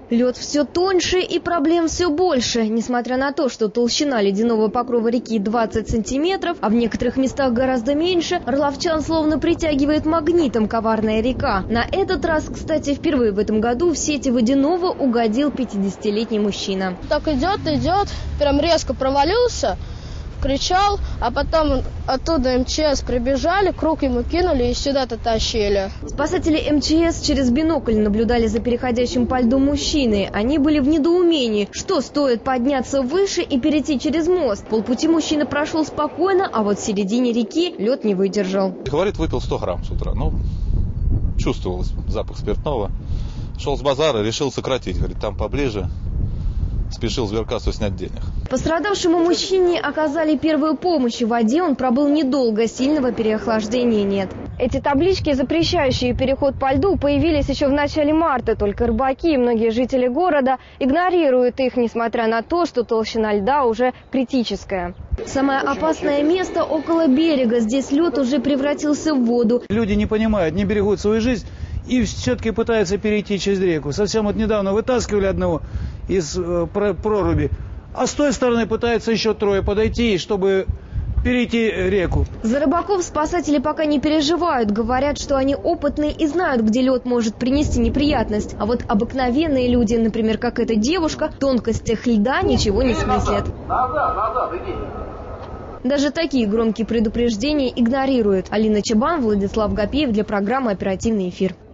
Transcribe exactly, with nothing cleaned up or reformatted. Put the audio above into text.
Лед все тоньше и проблем все больше. Несмотря на то, что толщина ледяного покрова реки двадцать сантиметров, а в некоторых местах гораздо меньше, орловчан словно притягивает магнитом коварная река. На этот раз, кстати, впервые в этом году в сети водяного угодил пятидесятилетний мужчина. Так идет, идет, прям резко провалился, кричал, а потом оттуда эм че эс прибежали, круг ему кинули и сюда-то тащили. Спасатели эм че эс через бинокль наблюдали за переходящим по льду мужчиной. Они были в недоумении, что стоит подняться выше и перейти через мост. Полпути мужчина прошел спокойно, а вот в середине реки лед не выдержал. Говорит, выпил сто грамм с утра. Ну, чувствовалось запах спиртного. Шел с базара, решил сократить. Говорит, там поближе. Спешил с Веркасу снять денег. Пострадавшему мужчине оказали первую помощь. В воде он пробыл недолго, сильного переохлаждения нет. Эти таблички, запрещающие переход по льду, появились еще в начале марта. Только рыбаки и многие жители города игнорируют их, несмотря на то, что толщина льда уже критическая. Самое опасное место около берега. Здесь лед уже превратился в воду. Люди не понимают, не берегут свою жизнь и все-таки пытаются перейти через реку. Совсем вот недавно вытаскивали одного из э, проруби, а с той стороны пытаются еще трое подойти, чтобы перейти реку. За рыбаков спасатели пока не переживают. Говорят, что они опытные и знают, где лед может принести неприятность. А вот обыкновенные люди, например, как эта девушка, в тонкостях льда ничего не смыслят. Назад, назад, иди. Даже такие громкие предупреждения игнорируют. Алина Чабан, Владислав Гапеев для программы «Оперативный эфир».